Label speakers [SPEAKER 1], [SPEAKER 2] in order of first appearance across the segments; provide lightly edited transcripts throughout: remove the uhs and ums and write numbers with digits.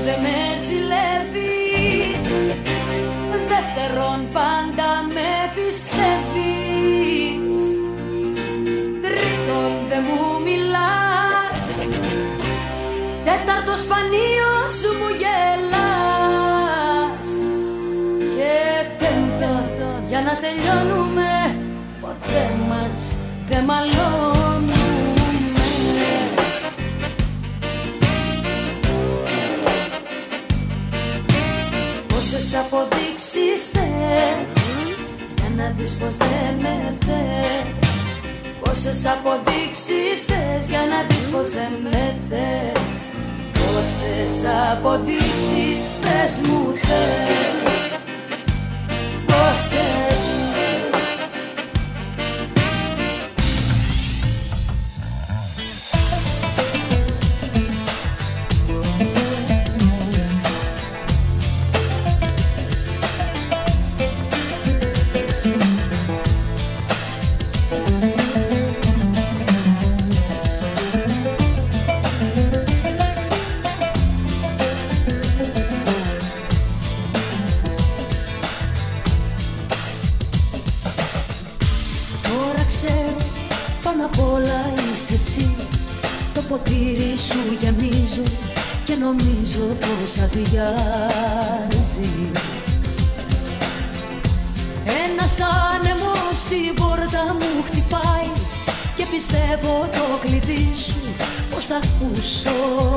[SPEAKER 1] δε με ζηλεύεις, δεύτερον πάντα με πιστεύεις, τρίτον δε μου μιλάς, τέταρτο σπανίως μου γελάς, και πέμπτον για να τελειώνουμε ποτέ μας δε μαλώνουμε. Πόσες αποδείξεις θες για να δεις πως δεν με θες, πόσες αποδείξεις θες για να δεις πως δεν με θες, πόσες αποδείξεις θες μου θες, πόσες.
[SPEAKER 2] Το ποτήρι σου γεμίζω και νομίζω πως αδειάζει. Ένας άνεμος στην πόρτα μου χτυπάει και πιστεύω το κλειδί σου πως θα ακούσω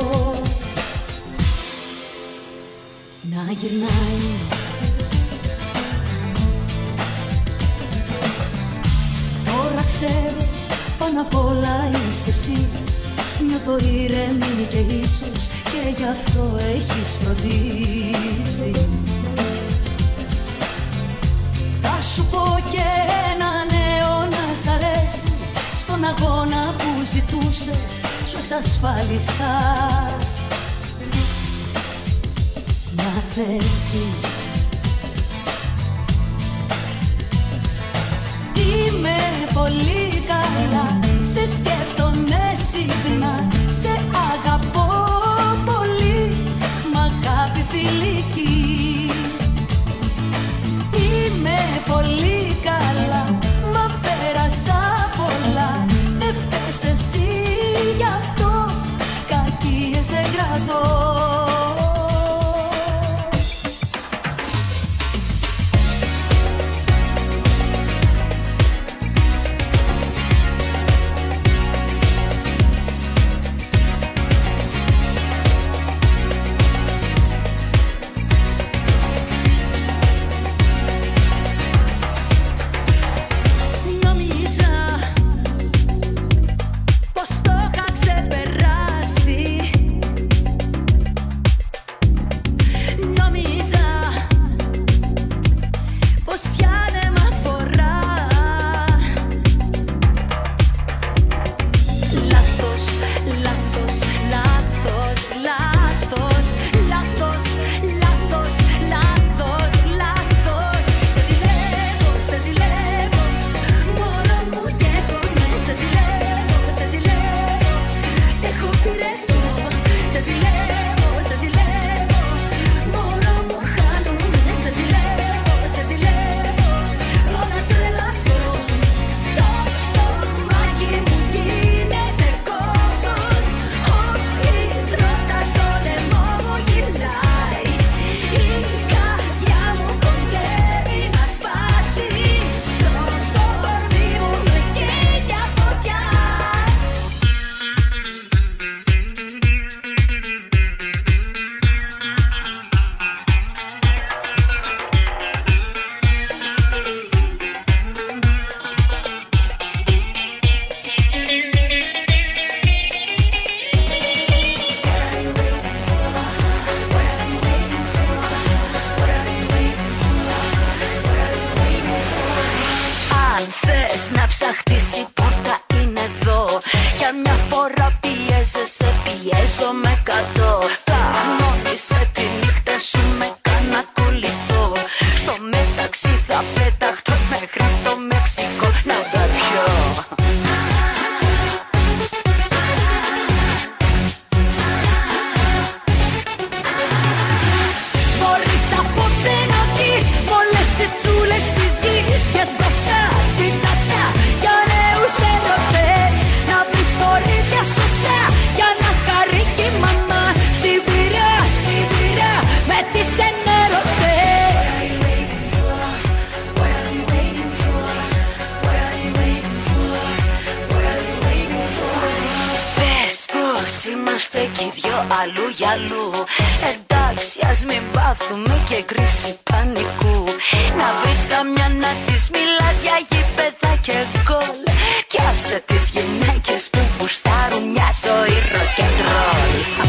[SPEAKER 2] να γυρνάει. Τώρα ξέρω πάνω απ' όλα είσαι εσύ. Νιώθω ήρεμη και ίσως και γι' αυτό έχεις φροντίσει. Θα σου πω και ένα νέο να σ' αρέσει. Στον αγώνα που ζητούσες σου εξασφάλισα μια θέση. Είμαι πολύ καλά, σε σκέφτομαι συχνά, σε αγαπώ πολύ, μ' αγάπη φιλική. Είμαι πολύ καλά, μα πέρασα πολλά, δεν φταίς εσύ γι' αυτό, κακίες δεν κρατώ.
[SPEAKER 3] Να ψαχτείς, η πόρτα είναι εδώ. Για μια φορά πιέζεσαι, πιέζω με 100. Κανόνισε τη νύχτα σου με κάνα κολλητό. Στο μεταξύ θα πεταχτώ μέχρι το Μεξικό να τα πιω. πάθουμε και κρίση πανικού. Να βρεις καμιά να της μιλάς για γήπεδα και γκολ. Κι άσε τις γυναίκες που γουστάρουν μια ζωή ροκεντρόλ.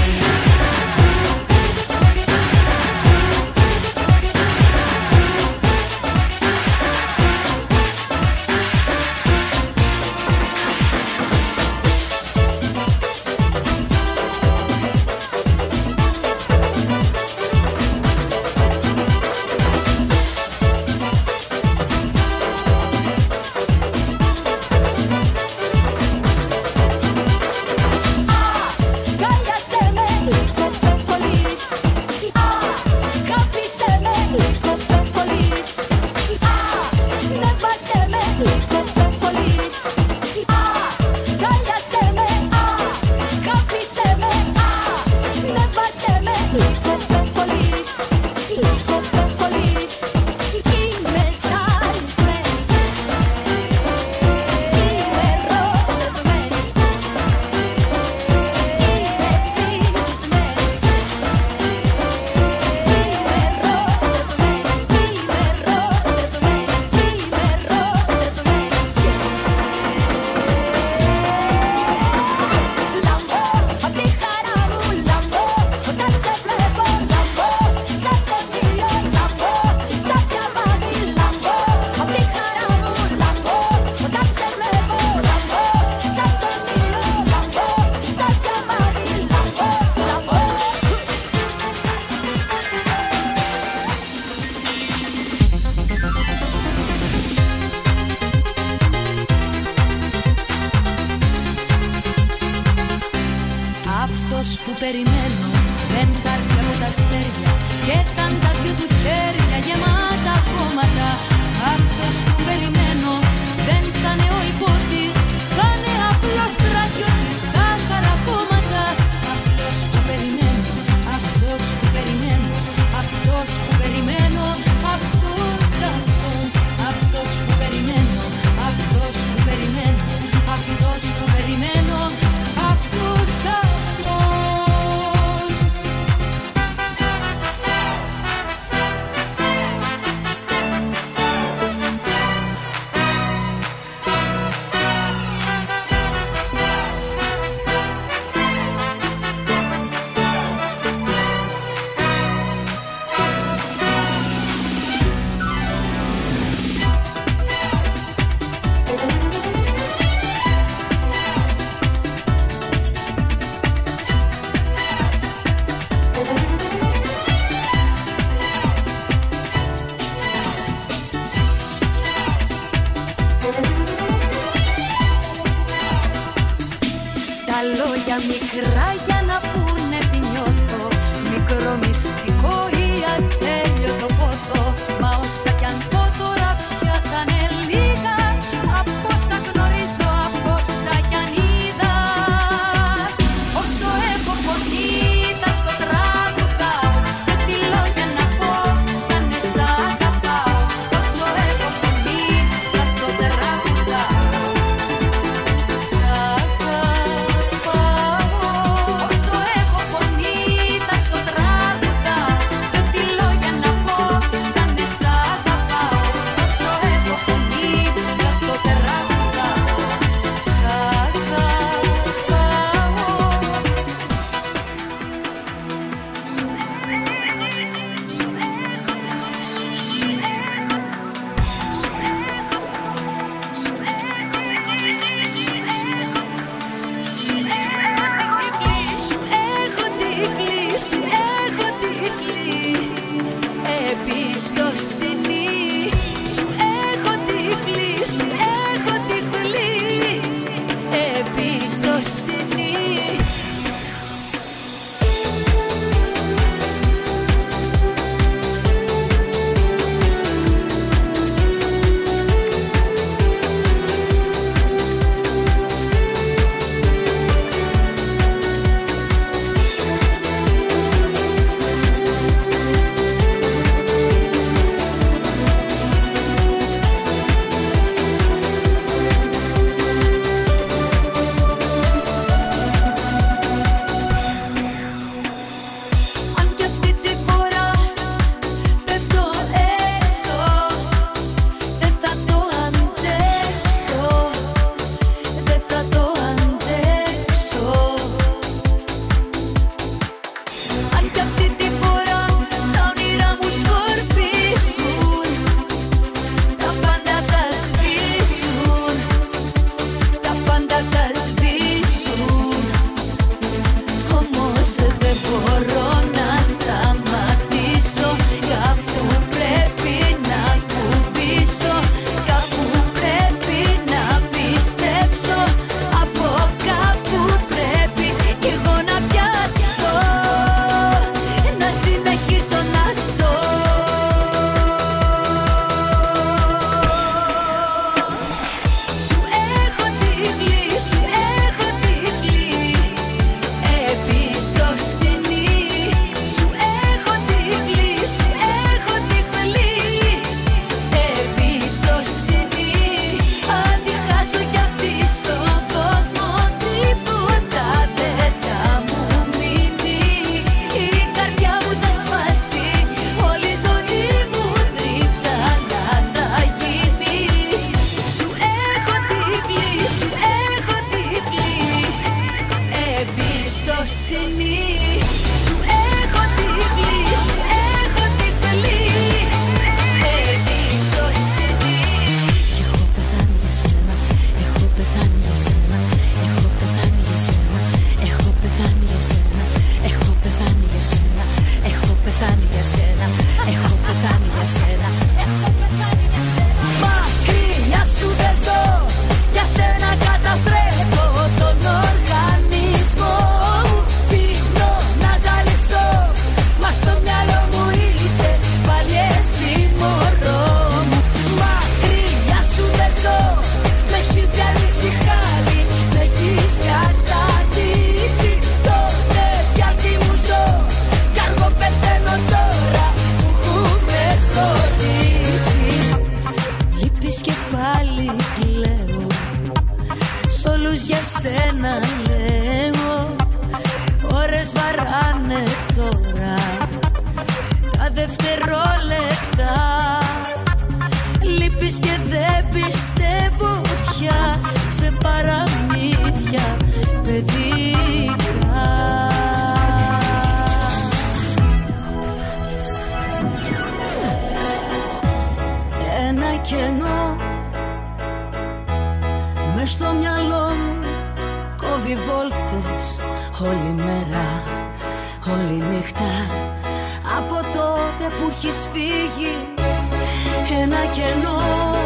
[SPEAKER 2] Μικρά για να πούνε τι νιώθω, μικρό μυστικό ή ατέλειωτο πόθο. Μα όσα κι αν πω τώρα πια θα είναι λίγα, από όσα γνωρίζω, από όσα κι αν είδα. Όσο έχω φωνή θα στο τραγουδάω, και τι λόγια να πω, κάνε σ' αγαπάω. Όσο έχω φωνή θα στο τραγουδάω, σ' αγαπάω.
[SPEAKER 1] κενό μες στο μυαλό μου, κόβει βόλτες όλη μέρα, όλη νύχτα. Από τότε που έχεις φύγει ένα κενό,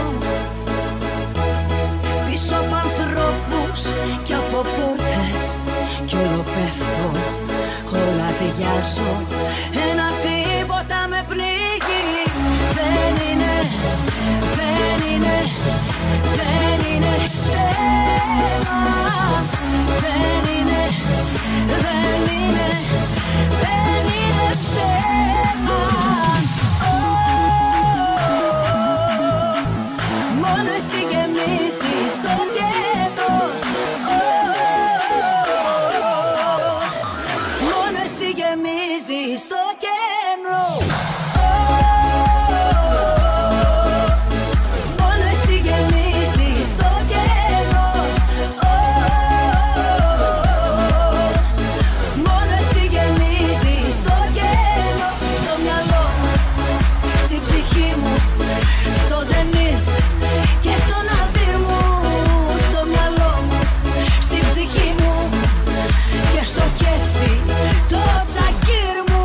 [SPEAKER 1] πίσω από ανθρώπους και από πόρτες, κι όλο πέφτω, όλα αδειάζω. Ένα τίποτα με πνίγει. Δεν είναι, δεν είναι, δεν είναι ψέμα. Δεν είναι, δεν είναι, δεν είναι ψέμα. Μόνο εσύ γεμίζεις το κέντρο. Μόνο εσύ γεμίζεις το κέντρο. Μόνο εσύ γεμίζεις το κέντρο. Μόνο εσύ γεμίζεις το κέντρο. Στο μυαλό μου, στην ψυχή μου, στο ζενήθ και στον άντρη μου. Στο μυαλό μου, στην ψυχή μου και στο κέφι το τζακίρ μου.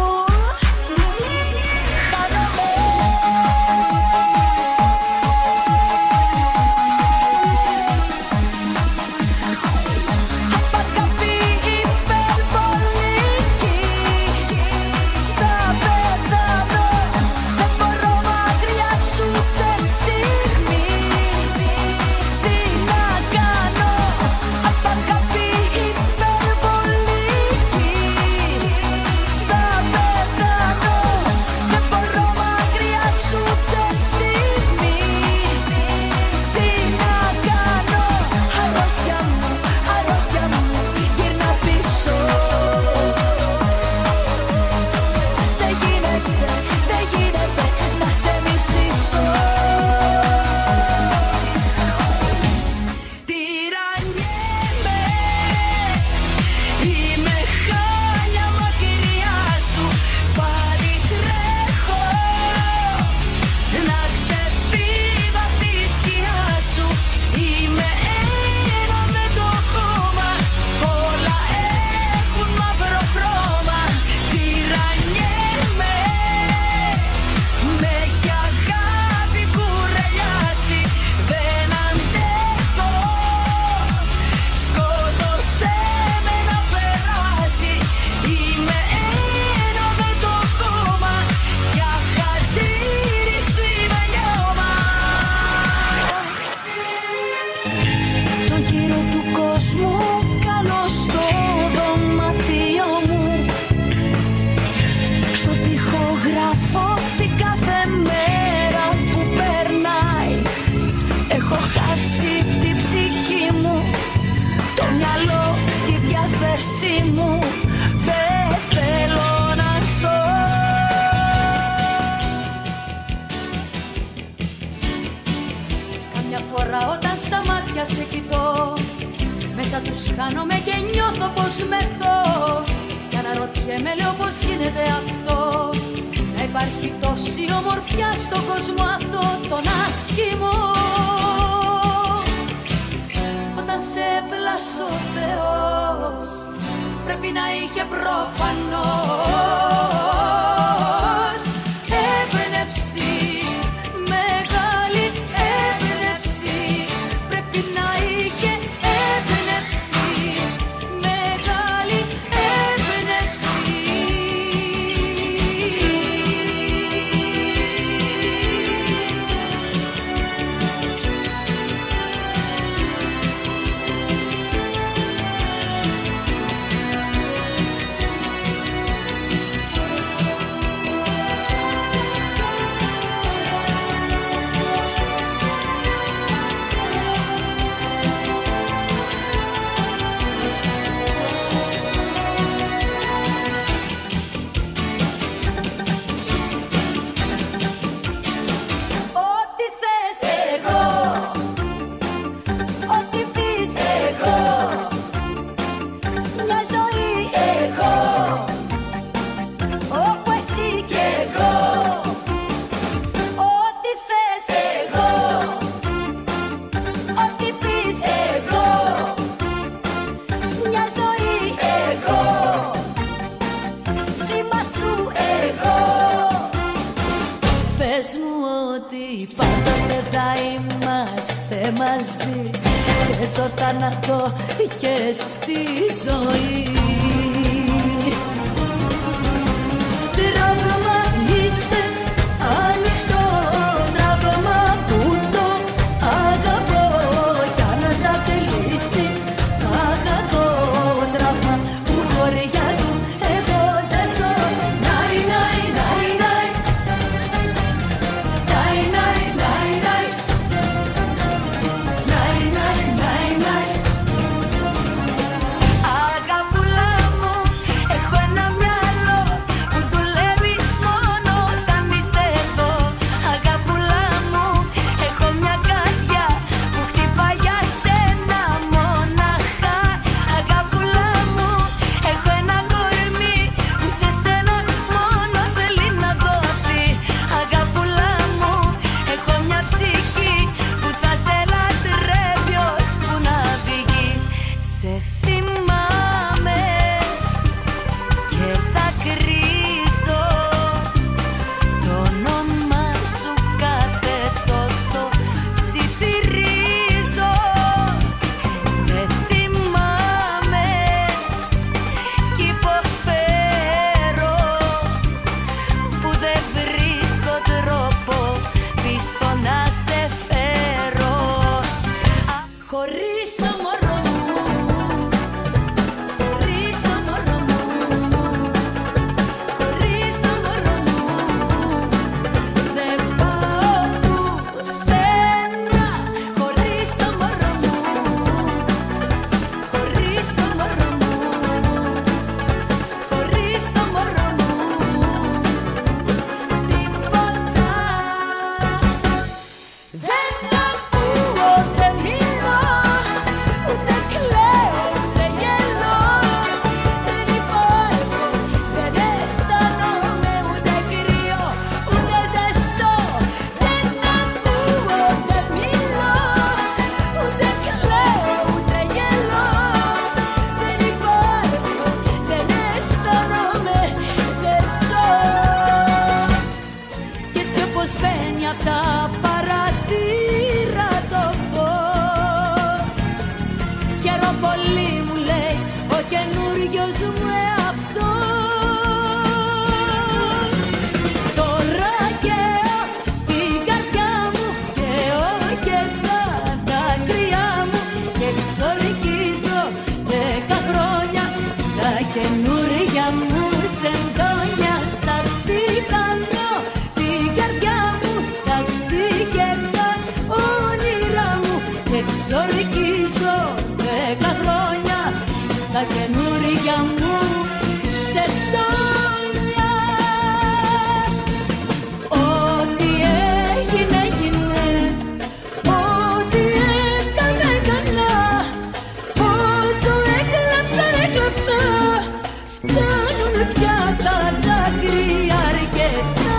[SPEAKER 1] Απαγαπή υπερβολική, θα πεθάνω, δεν μπορώ μακριά σου τε στιγμή. Τι να κάνω, απαγαπή υπερβολική, θα πεθάνω, δεν μπορώ μακριά σου τε στιγμή. Τι να κάνω, αρρώστια μου, αρρώστια μου, γύρνα πίσω. Δεν γίνεται, δεν γίνεται να σε μισήσω. Τυραννιέμαι, είμαι χάλια μακριά σου. Πάλι τρέχω να ξεφύγω απ' τη σκιά σου. Είμαι ένα με το χώμα, όλα έχουν μαύρο χρώμα. Τυραννιέμαι, με έχει αγάπη κουρελιάσει. Δεν αντέχω, σκότωσέ με να περάσει. Είμαι ένα με το χώμα, για χατήρι σου είμαι λιώμα. Το γύρο του κόσμου κάνω στο δωμάτιο μου. Στο τοίχο γράφω την κάθε μέρα που περνάει. Έχω χάσει την ψυχή μου, το μυαλό, τη διάθεσή μου. Δεν θέλω να ζω. Καμιά φορά όταν στα μάτια σε κοιτώ, μέσα τους χάνομαι και νιώθω πως μεθώ. Κι αναρωτιέμαι, λέω, πως γίνεται αυτό, να υπάρχει τόση ομορφιά στον κόσμο αυτό τον άσχημο. Όταν σε έπλασε ο Θεός, πρέπει να είχε προφανώς έμπνευση, μεγάλη έμπνευση. Πρέπει να είχε έμπνευση, μεγάλη έμπνευση. μαζί και στο θάνατο και στη ζωή. Τραύμα είσαι ανοιχτό, τραύμα που το αγαπώ κι αν τα τελείσει αγαθό τραύμα που χωριά του εγώ δεν ζω. Νάι, νάι, νάι, νάι, νάι, νάι, νάι, νάι, νάι, νάι, νάι, νάι. Αγαπούλα μου, έχω ένα μυαλό που δουλεύει μόνο όταν είσαι εδώ. Αγαπούλα μου, έχω μια καρδιά που χτυπάει για σένα μοναχά. Αγαπούλα μου, έχω ένα κορμί που σε σένα μόνο θέλει να δοθεί. Αγαπούλα μου, έχω μια ψυχή που θα σε λατρεύει ώσπου να φύγει. Σε θυμάμαι και θα κρίζω το όνομα σου κάθε τόσο ψιθυρίζω. Σε θυμάμαι κι υποφέρω που δεν βρίσκω τρόπο πίσω να σε φέρω. Χωρίς το μωρό μου, χωρίς το μωρό μου, χωρίς το μωρό μου δεν πάω πουθενά. Χωρίς το μωρό μου, χωρίς το μωρό μου, χωρίς το μωρό μου τίποτα. Δεν ακούω, δεν μιλώ, ούτε κλαίω, ούτε γελώ. Δεν υπάρχω, δεν αισθάνομαι ούτε κρύο, ούτε ζεστό. Δεν ακούω, δεν μιλώ, ούτε κλαίω, ούτε γελώ. Δεν υπάρχω, δεν αισθάνομαι, δεν ζω. Κι έτσι όπως μπαίνει απ' τα παραθύρα το φως, χαίρομαι πολύ μου λέει ο καινούριος μου εαυτός. Τώρα καίω την καρδιά μου, καίω και τα δάκρυά μου και εξορκίζω 10 χρόνια στα καινούρια μου σεντόνια. Στα τιτανώ την καρδιά μου, στα και τα όνειρά μου και εξορκίζω 10 χρόνια στα καινούρια μου σεντόνια. Ό,τι έγινε έγινε, ό,τι έκανα έκανα, όσο έκλαψα έκλαψα, φτάνουνε πια τα δάκρυα αρκετά.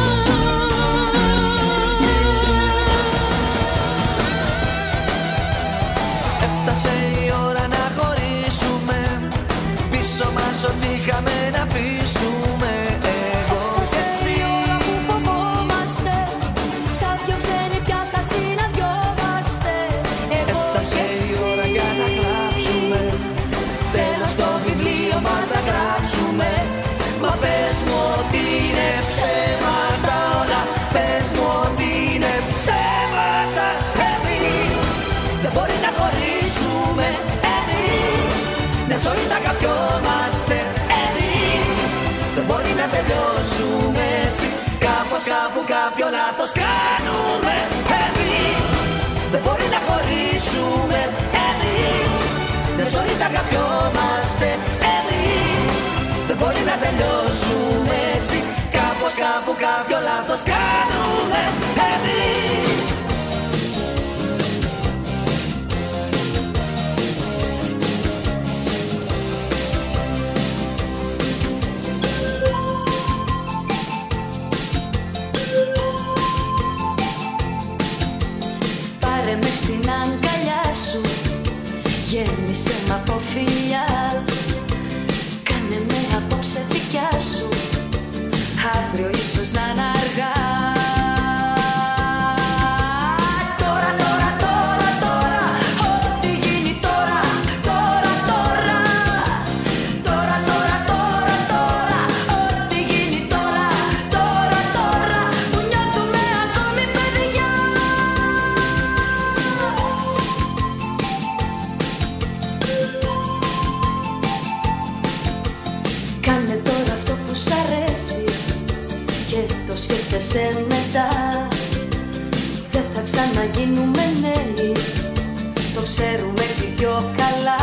[SPEAKER 4] Έφτασε η ώρα να χωρίσουμε, πίσω μας ό,τι είχαμε να αφήσουμε. Εγώ και
[SPEAKER 1] Έφτασε η
[SPEAKER 4] εσύ.
[SPEAKER 1] ώρα που φοβόμαστε, σαν δυο ξένοι πια θα συναντιόμαστε. Εγώ
[SPEAKER 4] Έφτασε
[SPEAKER 1] και
[SPEAKER 4] η ώρα για να κλάψουμε, τέλος στο βιβλίο μας να γράψουμε. Μα πες μου ότι είναι ψέματα όλα, πες μου ότι είναι ψέματα. Εμείς δεν μπορεί να χωρίσουμε, εμείς μια ζωή θα αγαπιόμαστε. Εμείς δεν μπορεί να τελειώσουμε έτσι, κάπως κάπου κάποιο λάθος κάνουμε. Εμείς δεν μπορεί να χωρίσουμε, εμείς μια ζωή θα αγαπιόμαστε. Εμείς δεν μπορεί να τελειώσουμε έτσι, κάπως κάπου κάποιο λάθος κάνουμε. Εμείς
[SPEAKER 1] πάρε με στην αγκαλιά σου, γέμισε μ' από φιλιά, κάνε με απόψε δικιά σου, αύριο ίσως να είναι αργά. Τώρα, τώρα, τώρα, το σκέφτεσαι μετά. Δεν θα ξαναγίνουμε νέοι, το ξέρουμε και δυο καλά.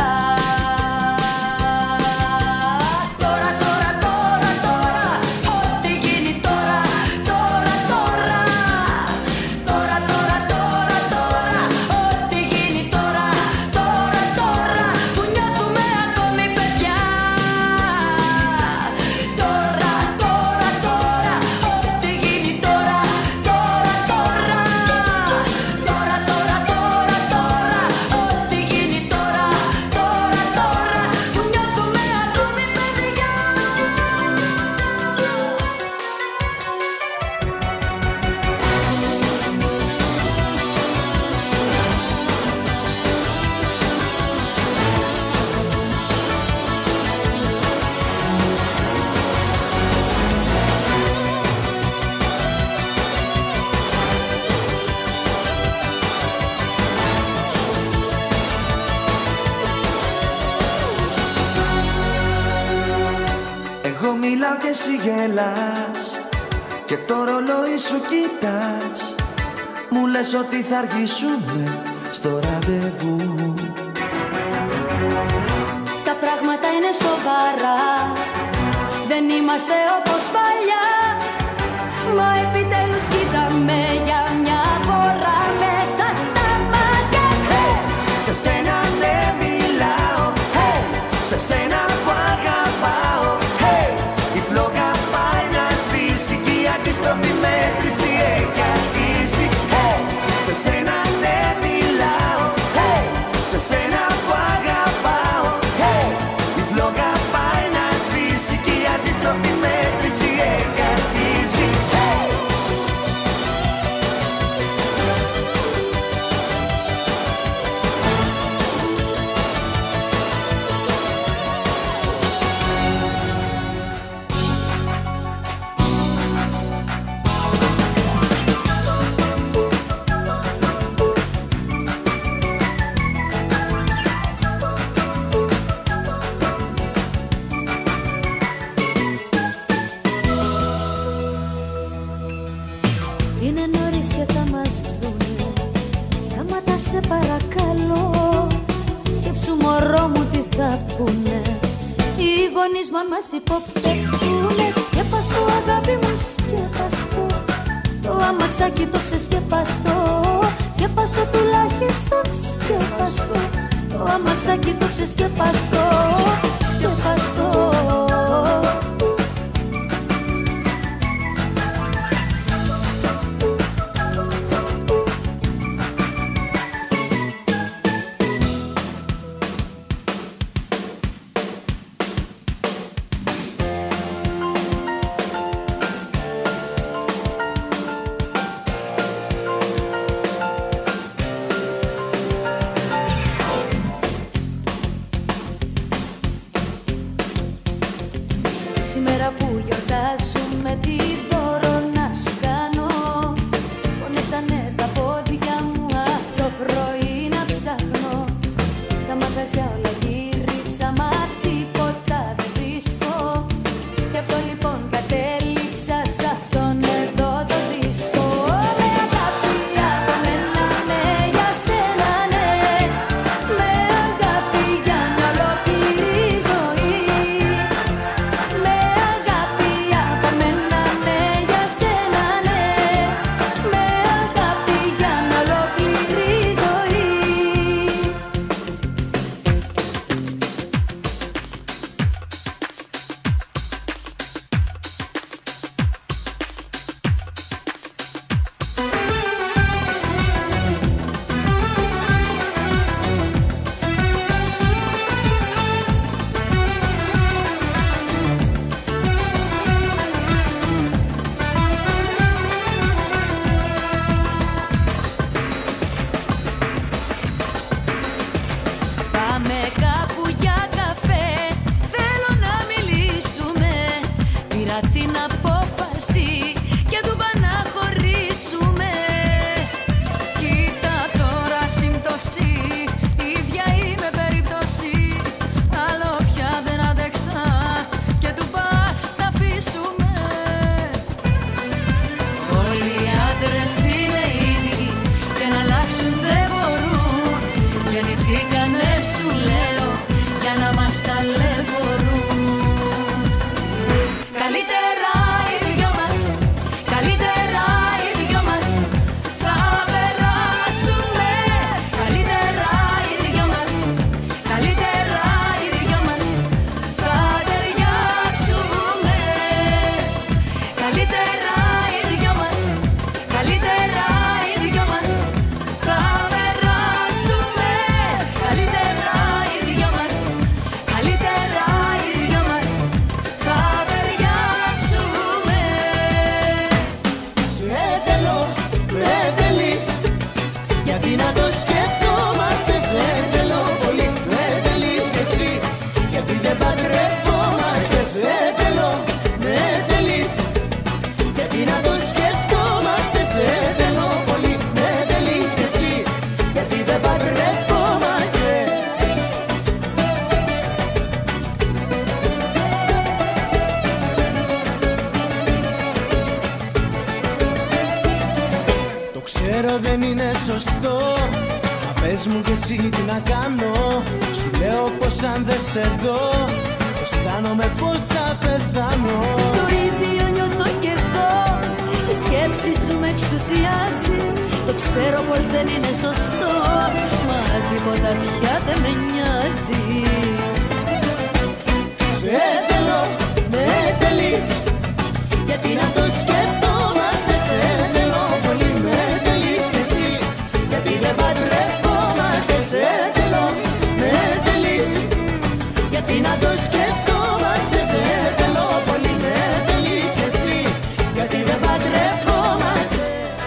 [SPEAKER 4] Μιλάω και εσύ γελάς και το ρολόι σου κοιτάς. Μου λες ότι θα αργήσουμε στο ραντεβού.
[SPEAKER 1] Τα πράγματα είναι σοβαρά, δεν είμαστε όπως παλιά. Μα επιτέλους κοίταμε για μια φορά μέσα στα μάτια.
[SPEAKER 4] Hey! Σε σένα ναι μιλάω, hey! Σε σένα που αγαπάω. Η φλόγα πάει να σβήσει και η αντίστροφη μέτρηση έχει αρχίσει. Σε σένα ναι μιλάω, σε σένα που αγαπάω. Η φλόγα πάει να σβήσει και η αντίστροφη μέτρηση έχει αρχίσει.
[SPEAKER 1] Είναι νωρίς και θα μας δούνε, σταματά σε παρακαλώ. Σκέψου μωρό μου τι θα πούνε οι γονείς μου αν μας υποπτεύουνε. Σκέπαστο αγάπη μου, σκέπαστο, το αμαξάκι το ξεσκέπαστο. Σκέπαστο τουλάχιστον, σκέπαστο, το αμαξάκι το ξεσκέπαστο. Σκέπαστο.
[SPEAKER 4] γιατί να το σκεφτόμαστε. Σε θέλω πολύ, με θέλεις κι εσύ, γιατί δεν παντρευόμαστε. Το ξέρω δεν είναι σωστό, μα πες μου κι εσύ τι να κάνω. Σου λέω πως αν δεν σε δω, αισθάνομαι πως θα πεθάνω.
[SPEAKER 1] Το ίδιο νιώθω κι εγώ, η σκέψη σου με εξουσιάζει. Το ξέρω πως δεν είναι σωστό, μα τίποτα πια δεν με νοιάζει.
[SPEAKER 4] Σε θέλω, με θέλεις, γιατί να το σκεφτόμαστε. Σε θέλω πολύ, με θέλεις κι εσύ, γιατί δεν παντρευόμαστε. Σε θέλω, με θέλεις, γιατί να το σκεφτόμαστε. Σε θέλω πολύ, με θέλεις κι εσύ, γιατί δεν παντρευόμαστε.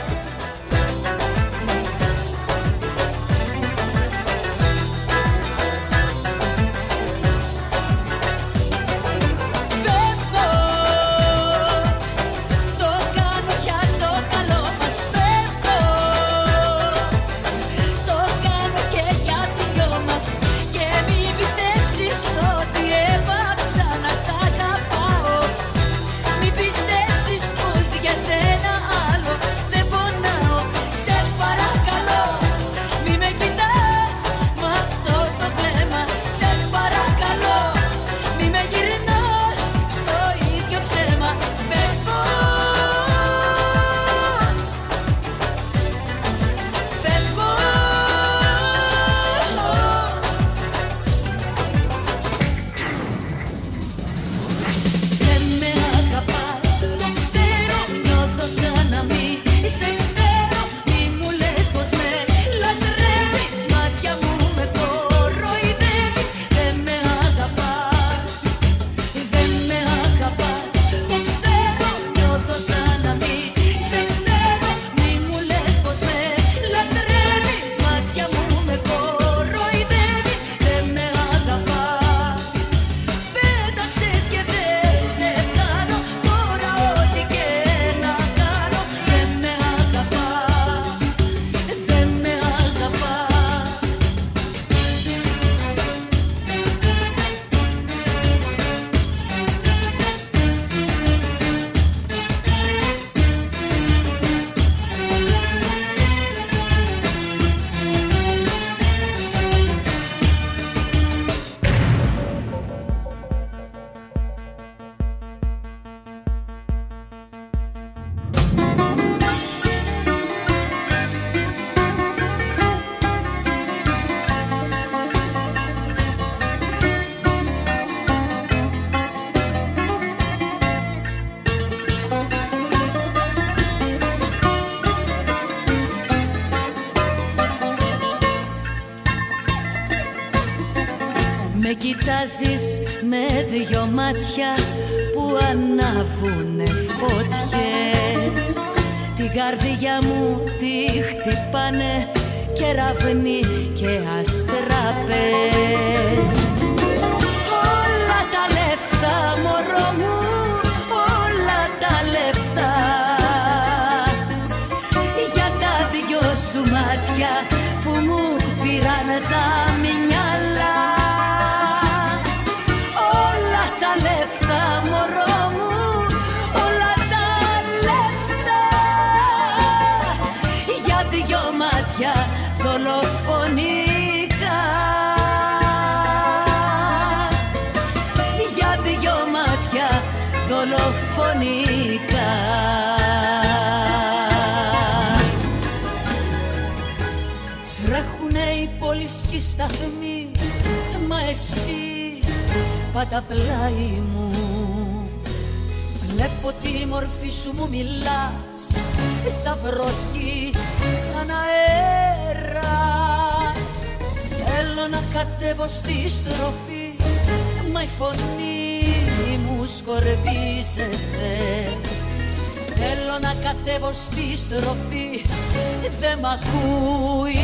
[SPEAKER 2] Φεύγω, το κάνω για το καλό μας. Φεύγω, το κάνω και για τους δυο μας. Και μην πιστέψεις ότι έπαψα να σ' αγαπάω. Μην πιστέψεις πως για σένα άλλο δεν πονάω. Σε παρακαλώ, μη με κοιτάς με αυτό το βλέμμα. Σε παρακαλώ, μη με γυρνάς στο ίδιο ψέμα. Φεύγω, φεύγω. Δεν με αγαπάς, το ξέρω, νιώθω σαν να μην σε ξέρω. Μη μου λες πως με λατρεύεις, μάτια μου με κοροϊδεύεις. Δεν με αγαπάς, δεν με αγαπάς, το ξέρω, νιώθω σαν να μην σε ξέρω. Μη μου λες πως με λατρεύεις, μάτια μου με κοροϊδεύεις. Δεν με αγαπάς, πέταξες και δεν σε φτάνω. Τώρα ό,τι και να κάνω. Δεν με αγαπάς, δεν με αγαπάς.
[SPEAKER 1] Με κοιτάζεις με δυο μάτια που ανάβουνε φωτιές. Την καρδιά μου τη χτυπάνε κεραυνοί και αστραπές. Όλα τα λεφτά, μωρό μου, όλα τα λεφτά, για τα δυο σου μάτια που μου πήραν τα μυαλά. Όλα τα λεφτά, μωρό μου, όλα τα λεφτά, για δυο μάτια δολοφονικά. Για δυο μάτια δολοφονικά. Τρέχουνε οι πολίσκοι σταθμοί, μα εσύ πάντα πλάι μου. Βλέπω τη μορφή σου, μου μιλάς σαν βροχή, σαν αέρας. Θέλω να κατέβω στη στροφή, μα η φωνή μου σκορπίζεται. Θέλω να κατέβω στη στροφή, δεν μ' ακούει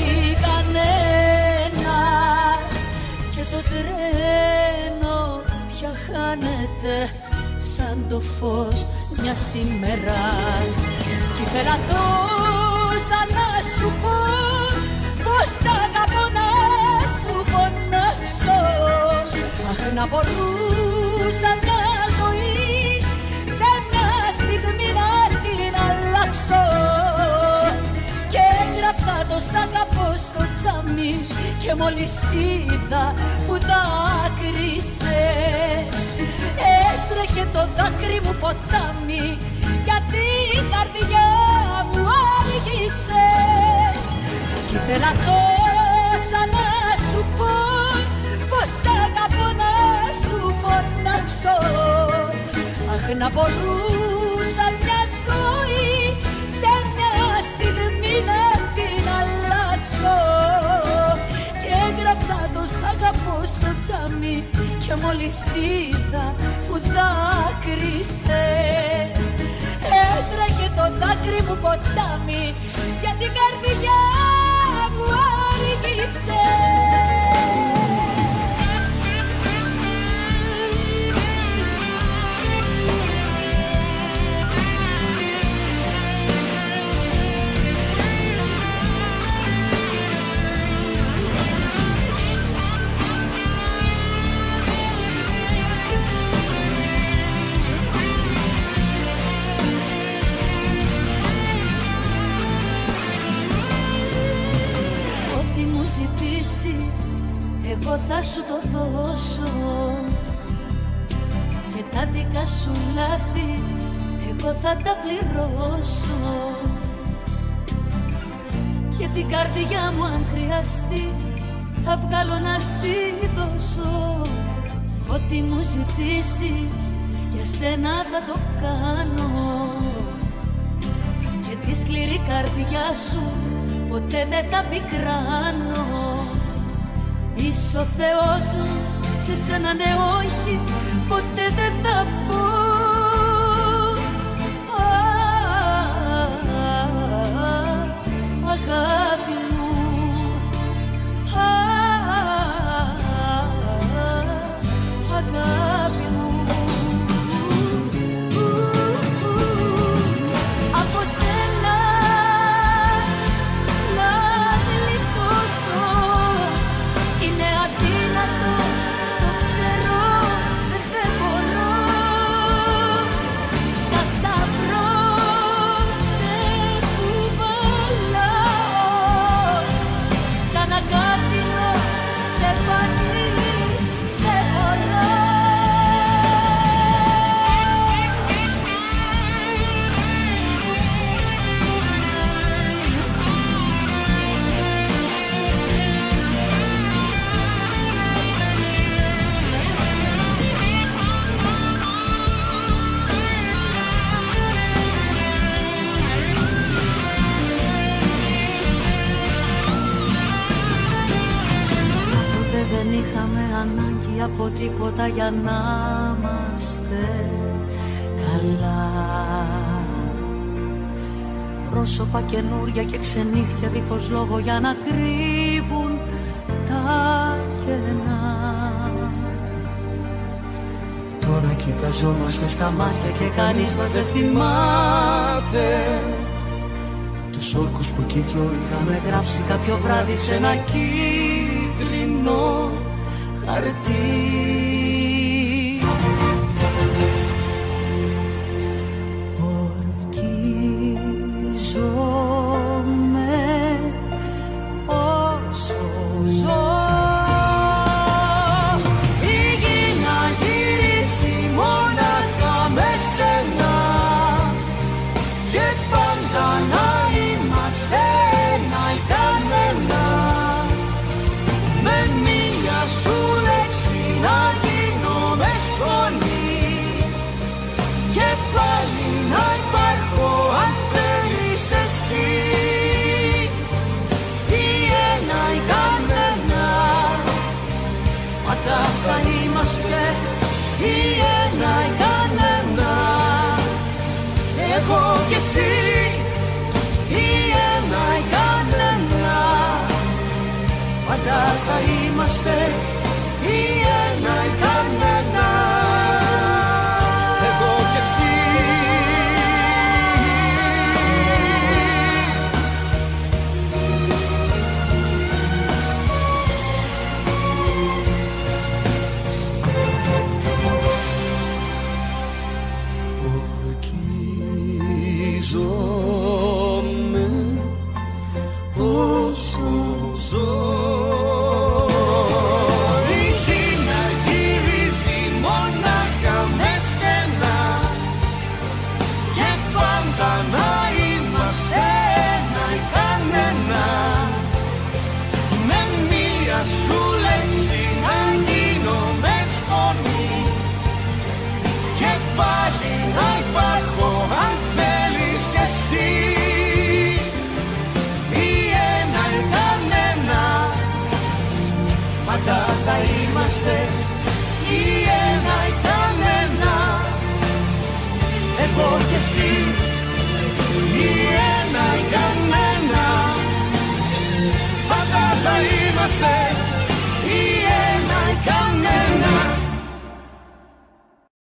[SPEAKER 1] κανένας. Και το τρένο πια χάνεται σαν το φως μιας ημέρας. ήθελα τόσα να σου πω, πως αγαπώ να σου φωνάξω. Αχ, να μπορούσα μια ζωή σε μια στιγμή να την αλλάξω. Και έγραψα το σ' αγαπώ στο τζάμι και μόλις είδα που δάκρυσες, έτρεχε το δάκρυ μου ποτάμι, γιατί η καρδιά μου άργησες. Κι ήθελα τόσα να σου πω, πως αγαπώ να σου φωνάξω. Αχ, να μπορούσα μια ζωή σε μια στιγμή να την αλλάξω. Και έγραψα το σ' αγαπώ στο τζάμι και μόλις είδα που δάκρυσες, έτρεχε το δάκρυ μου ποτάμι, για την καρδιά μου άργησες. Εγώ θα σου το δώσω και τα δικά σου λάθη εγώ θα τα πληρώσω. Και την καρδιά μου αν χρειαστεί θα βγάλω να στη δώσω. Ό,τι μου ζητήσεις για σένα θα το κάνω. Και τη σκληρή καρδιά σου ποτέ δεν θα πικράνω. Είσαι ο Θεός μου, σε σένα ναι όχι, ποτέ δεν θα πω. Αγάπη μου, αγάπη μου. Από σένα να γλιτώσω είναι αδύνατο, το ξέρω, δεν μπορώ. Σαν σταυρό σε κουβαλάω, σαν αγκάθινο σε πανί σε φορώ. Δεν είχαμε ανάγκη από τίποτα για να είμαστε καλά. Πρόσωπα καινούρια και ξενύχτια δίχως λόγο για να κρύβουν τα κενά. Τώρα κοιταζόμαστε στα μάτια και κανείς μας δεν θυμάται τους όρκους που κι οι δυο είχαμε γράψει κάποιο βράδυ σε ένα κίτρινο χαρτί. Ορκίζομαι όσο ζω. Η γη να γυρίσει μόναχα με σένα και πάντα να είμαστε ένα ή κανένα. Με μία σου λέξη να
[SPEAKER 4] όσο ζω. Η γη να γυρίζει μονάχα με σένα και πάντα να είμαστε ένα ή κανένα. Με μία σου λέξη να γίνομαι σκόνη και πάλι να υπάρχω αν θέλεις κι εσύ. Ή ένα ή κανένα, πάντα θα είμαστε. Ή ένα ή κανένα, εγώ κι εσύ. Ή ένα ή κανένα, πάντα θα είμαστε. Ή ένα ή κανένα.